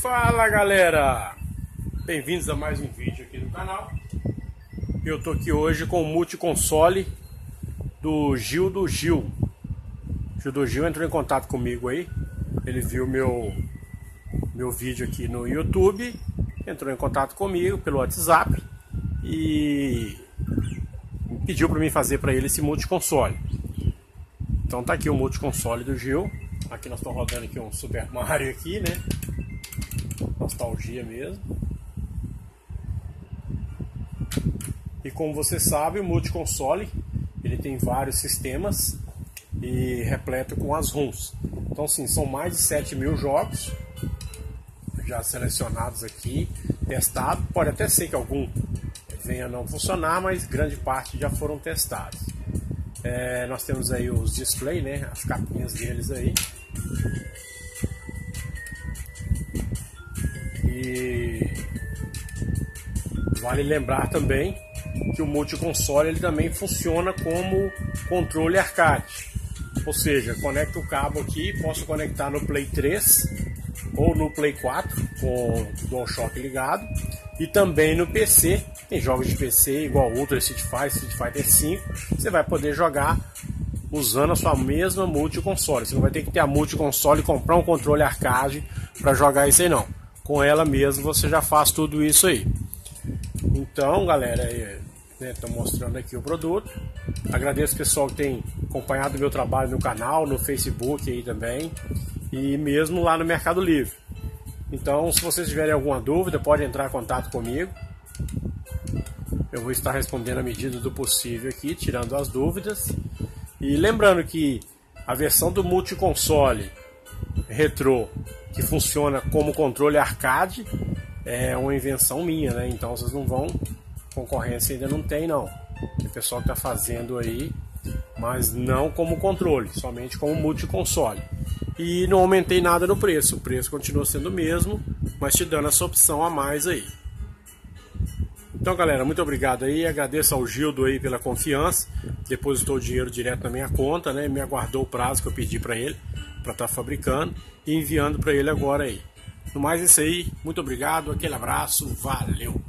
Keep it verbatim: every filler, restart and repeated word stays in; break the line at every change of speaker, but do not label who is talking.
Fala galera, bem-vindos a mais um vídeo aqui no canal. Eu tô aqui hoje com o multiconsole do Gil do Gil. Gil do Gil entrou em contato comigo aí. Ele viu meu, meu vídeo aqui no YouTube, entrou em contato comigo pelo WhatsApp e pediu para mim fazer para ele esse multiconsole. Então tá aqui o multiconsole do Gil. Aqui nós estamos rodando aqui um Super Mario aqui, né? Nostalgia mesmo. E como você sabe, o multiconsole ele tem vários sistemas e repleto com as ROMs. Então sim, são mais de sete mil jogos já selecionados aqui, testados. Pode até ser que algum venha a não funcionar, mas grande parte já foram testados. É, nós temos aí os display, né, as capinhas deles aí. E vale lembrar também que o multiconsole ele também funciona como controle arcade. Ou seja, conecto o cabo aqui, posso conectar no Play três ou no Play quatro com o DualShock ligado. E também no P C, tem jogos de P C igual Ultra Street Fighter, Street Fighter cinco, você vai poder jogar usando a sua mesma multiconsole. Você não vai ter que ter a multiconsole e comprar um controle arcade para jogar isso aí não. Com ela mesmo você já faz tudo isso aí. Então galera, estou né, mostrando aqui o produto. Agradeço o pessoal que tem acompanhado o meu trabalho no canal, no Facebook aí também, e mesmo lá no Mercado Livre. Então se vocês tiverem alguma dúvida, pode entrar em contato comigo. Eu vou estar respondendo à medida do possível aqui, tirando as dúvidas. E lembrando que a versão do multiconsole retrô, que funciona como controle arcade, é uma invenção minha, né? Então vocês não vão, concorrência ainda não tem não. Tem pessoal que está fazendo aí, mas não como controle, somente como multiconsole. E não aumentei nada no preço, o preço continua sendo o mesmo, mas te dando essa opção a mais aí. Então galera, muito obrigado aí, agradeço ao Gildo aí pela confiança, depositou o dinheiro direto na minha conta, né? Me aguardou o prazo que eu pedi para ele, para estar fabricando e enviando para ele agora aí. No mais, isso aí, muito obrigado, aquele abraço, valeu!